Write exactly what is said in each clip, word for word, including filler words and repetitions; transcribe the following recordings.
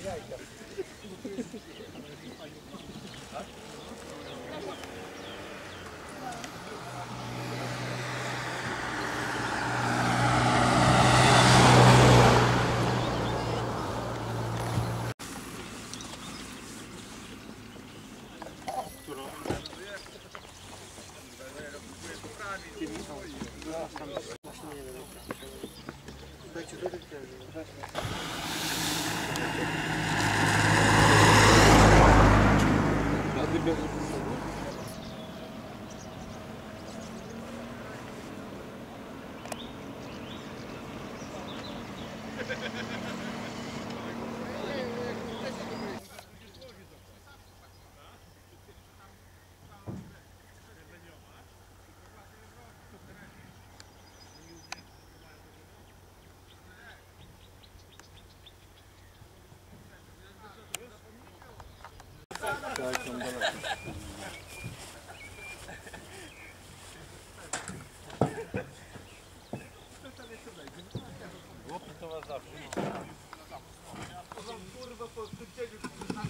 Tak, tam daleko. Chłopy to was zawsze. Kurwa, po skróceniu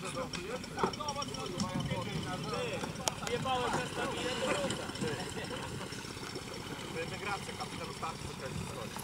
jebałem zestaw i jedno rucha. To jest migracja, kapitan ostatni do końca schodzi.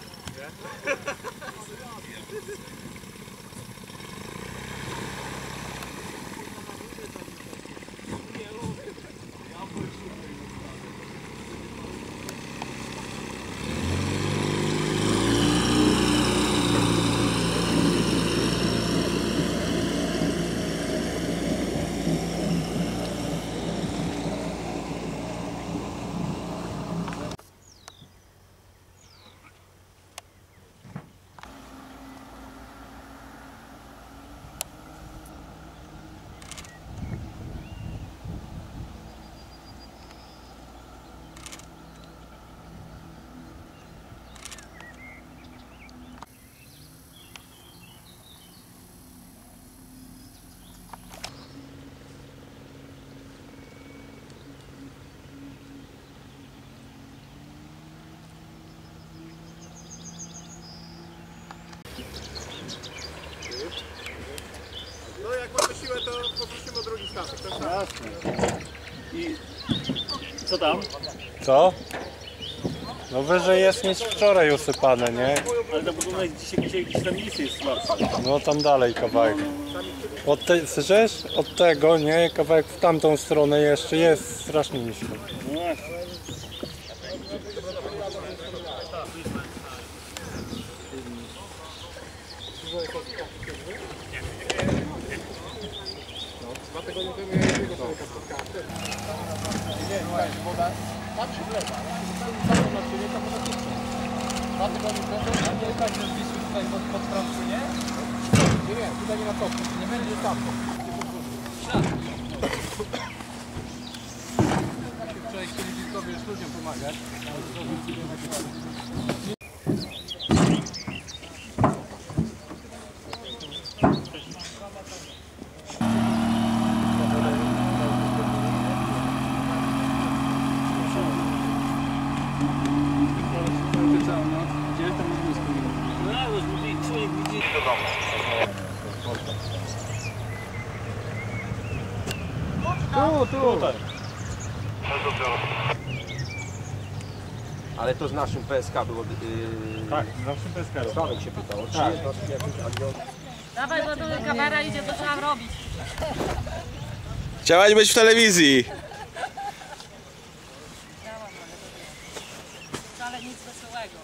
No jak mamy siłę, to poprosimy o drugi statek, tak? Jasne. I co tam? Co? No wyżej jest niż wczoraj usypane, nie? Ale na budunek dzisiaj gdzie gdzieś tam lisy jest słabszy. No tam dalej kawałek. Od te, słyszysz? Od tego, nie? Kawałek w tamtą stronę jeszcze jest strasznie nisko. No właśnie. Dwa tygodnie temu ja jednego człowieka spotkałem. Nie, nie, woda tam się wlewa. Tam na ciebie, tam na ciebie. Dwa tygodnie temu, a nie tak, że Wisły tutaj pod, pod Francją, nie? Nie, nie, tutaj nie na topie. Nie będzie tam. Wczoraj chcieli sobie już ludziom pomagać. Tu, tu! Ale to z naszym P S K było... Yy... Tak, z naszym P S K. Sławek się pytał, czy Tak. jest naszym jakimś avion... Dawaj, bo tu kamera idzie, to trzeba robić. Chciałaś być w telewizji. Wcale nic wesołego.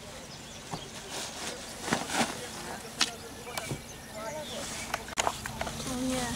O nie.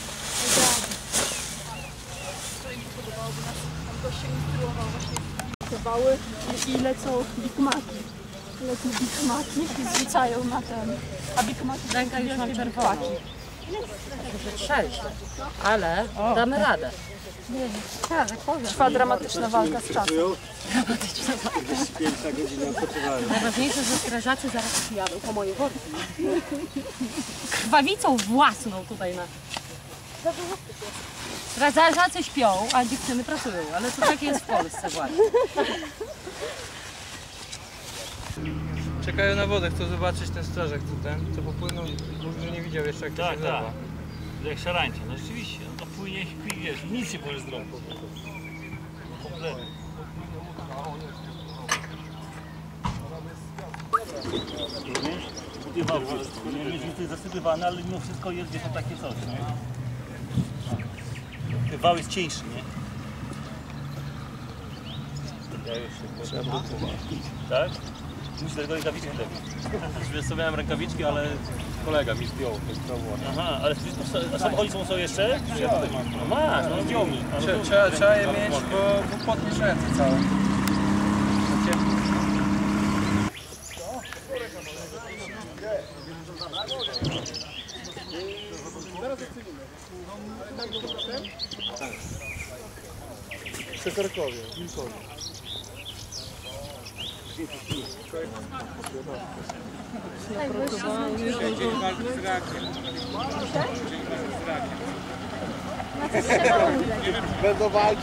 Wczoraj mi podobałoby nas, tam goście instruował właśnie wały i, i lecą bigmaki. Lecą bigmaki i zrzucają na ten. A bigmaki Ręka już mam czerwone. Trzeźwe, ale damy radę. Trwa dramatyczna walka z czasem. Dramatyczna walka. Piękna godzina odpoczywają. Najważniejsze, że strażacy zaraz przyjadą po mojej worki. Krwawicą własną tutaj na... Strażacy śpią, a dziewczyny pracują, ale to tak jest w Polsce właśnie. Czekają na wodę, chcą zobaczyć ten strażak, co ten, co popłynął, mówi, że nie widział jeszcze jak to Tak, się tak. zlewa. Jak szarańcze, no rzeczywiście, no to płynie i śpi, wiesz, nic nie możesz zrobić. No kompletnie. Rozumiesz? Buty wał wszystko, nie wiem, jest zasypywane, ale mimo wszystko jest gdzieś tam takie coś, nie? Ten wał jest cieńszy, nie? Ja już się trzeba tak? Musisz tego rękawiczki lepiej. Wiesz co, miałem rękawiczki, ale kolega mi zdjął. Aha, ale a samochody są, są jeszcze? Ja tutaj mam. No masz, no zdjął mi. A no to- Trzeba, trzeba je mieć, bo, bo potniesz ręce całe. Przekorkowie, wilkowie. Dzień walki z rakiem. Będą walki.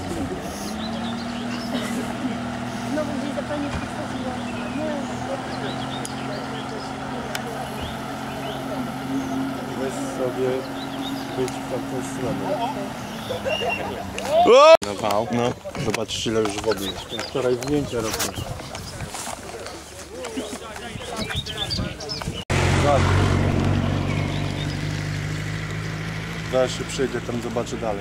Znowu gdzieś zapalnie wchodziła. Weź sobie być w tamtą stronę. Na wał. No. Zobaczysz ile już wody jest. Wczoraj zdjęcia robię. Zaraz się przyjdzie, tam zobaczę dalej.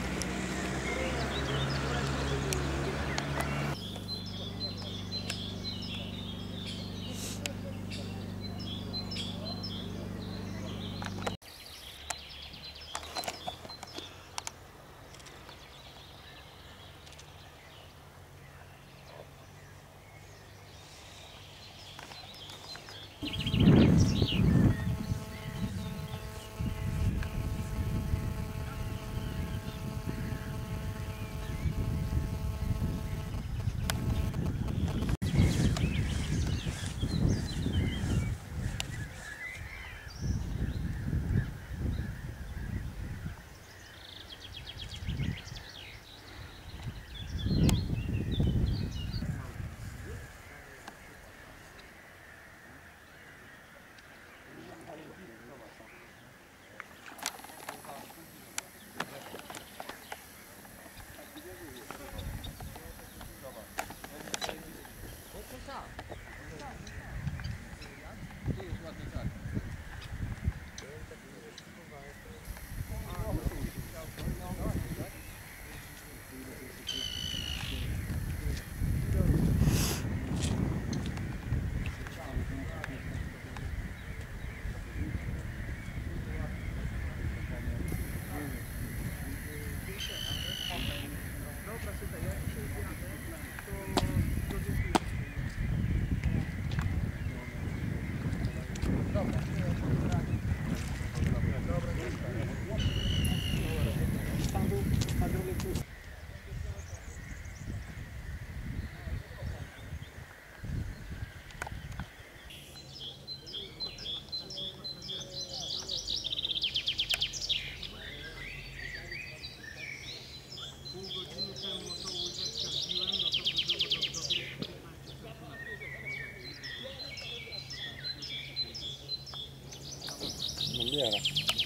Nabiera.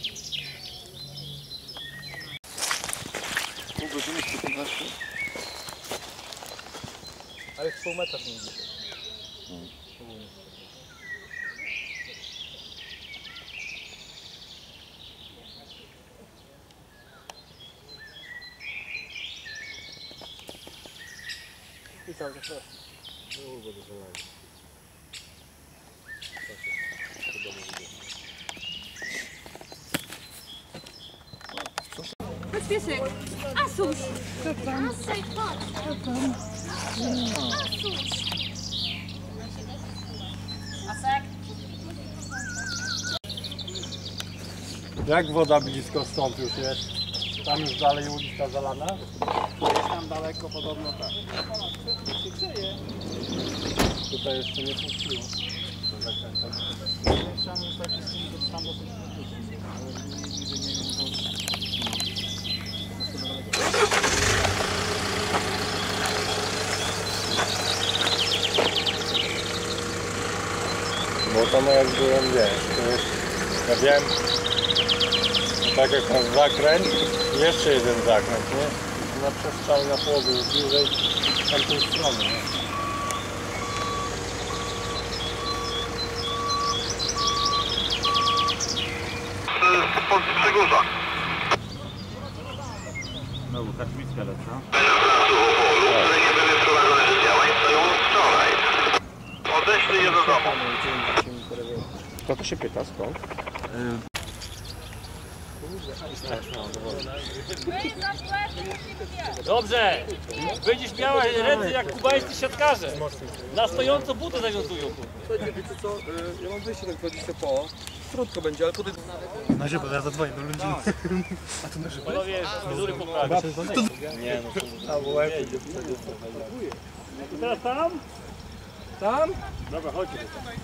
Pół godziny, piętnaście. Ale w pół metra nie idzie. I cały czas rośnie. Długo do zalania. Chodź piesek. Asuś. Asuś, chodź. Asuś. Asek. Jak woda blisko stąd już jest? Tam już dalej ulica zalana? Jest tam daleko, podobno tak. Tutaj jeszcze nie puściło. To zakręcam. Tam jest taki stół, tam dosyć krótki. Ale nigdy nie wiem, bo... samo jak byłem, wiesz, to jest, ja wiem, tak jak masz zakręt, jeszcze jeden zakręt, nie? Na przestrzał na połowę już bliżej tamtej strony, nie? Przegórza. Znowu Karczmicka lecą. Nie były wprowadzone z działań w celu wczoraj. Odeślij je do domu. Kto to się pyta, skąd? Dobrze! Będziesz miała ręce jak kubańscy siatkarze. Na stojąco buty zawiązują. Słuchajcie, wiecie co, ja mam wyjście tak dwadzieścia po. Krótko będzie, ale potem... Na żywo, ja zadzwonię do ludzi. Panowie, fryzury poprawić. Nie no, to na łeb. Teraz tam? Tam? Dobra, chodźcie.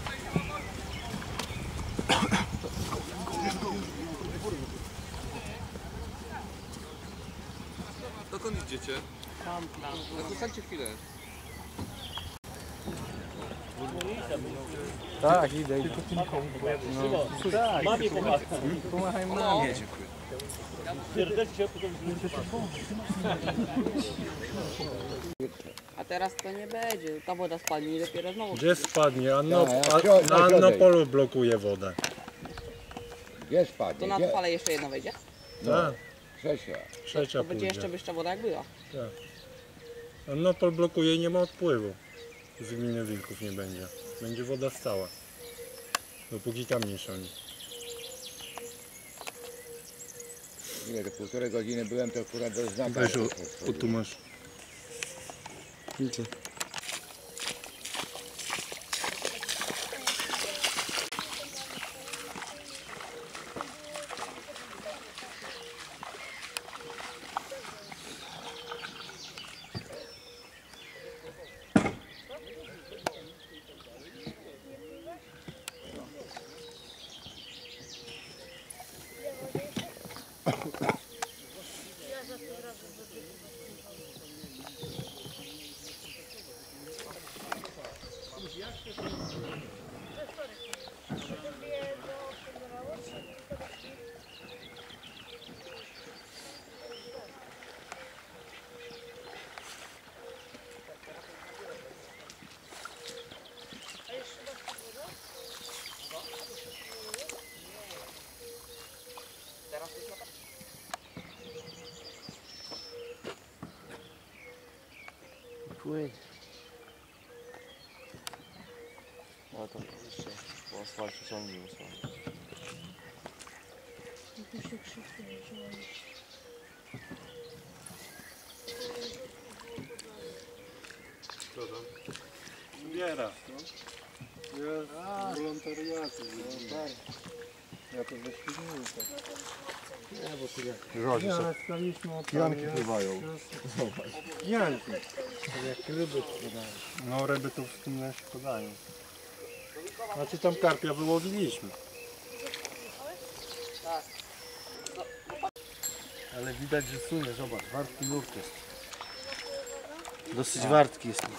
Dokąd idziecie? Tam, tam. No zostańcie chwilę. Tak, idę, idę. Tak, mamie pomagam. Pomachaj mamie. Serdecznie się potem A teraz to nie będzie, ta woda spadnie i dopiero znowu. Gdzie spadnie? Anno, Ja, ja, a, środek, na środek. Annopolu blokuje wodę. Gdzie To spadnie? na Gdzie? fale jeszcze jedno wejdzie? Tak, Trzecia. trzecia To będzie pójdzie. jeszcze wyższa woda jak była. Annopol blokuje i nie ma odpływu. Z gminy Wilków nie będzie. Będzie woda stała. Dopóki tam nie szoni. Ile to półtorej godziny byłem, to akurat do znaka. Weź o, o tu masz. Widzę. Płyń. No to jeszcze po asfalcie ciągnie wysłane. Zbiera. Jest wolontariaty. Ja to wyświetlimy. Nie, bo tyle. Nie, ale staliśmy od Janki pływają. Janki. Jak ryby podają. No ryby to w tym lesie podają. Znaczy tam karpia wyłowiliśmy. Ale widać, że sunie, zobacz, wartki nurt jest. Dosyć wartki jest.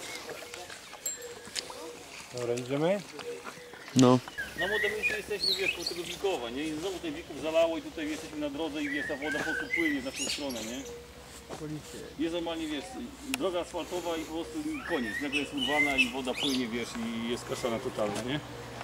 Dobra, idziemy? No. Na Modemusie jesteśmy, wiesz, koło tego Wilkowa, nie? I znowu ten Wilków zalało i tutaj jesteśmy na drodze i wiesz, ta woda po prostu płynie w naszą stronę, nie? Jest normalnie, wiesz, droga asfaltowa i po prostu koniec. Nagle jest urwana i woda płynie, wiesz, i jest kaszana totalna, nie?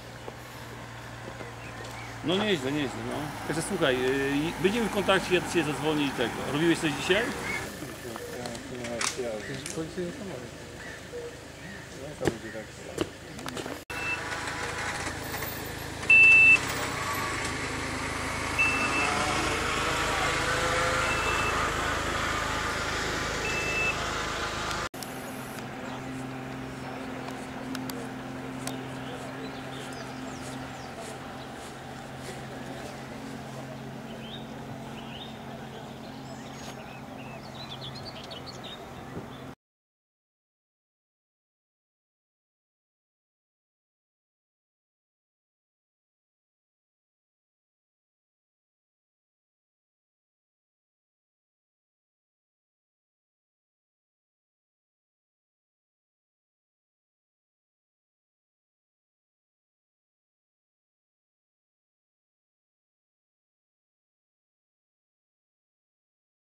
No nieźle, nieźle, no. Także słuchaj, yy, będziemy w kontakcie, ja do Ciebie zadzwonię i tego. Robiłeś coś dzisiaj? Policyjny samochód. No to będzie tak.